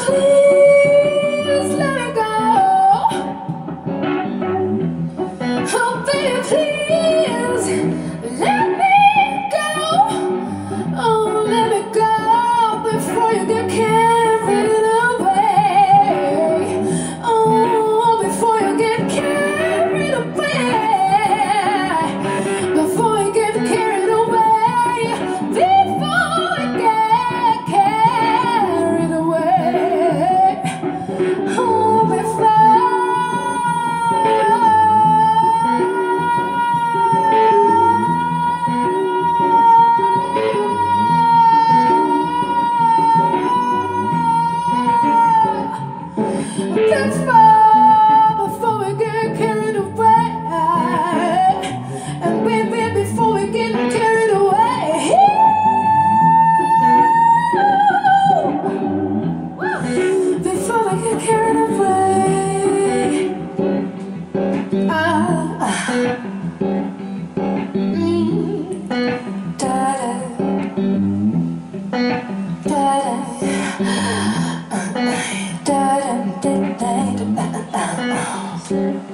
please let me go. Oh, baby, please let me go. Oh, let me go before you get carried away. Oh, before you get carried away. Before you get carried away. Before you get carried away. Oh, before. Before we get carried away, and baby, before we get carried away, before we get carried away, da da da da da da da.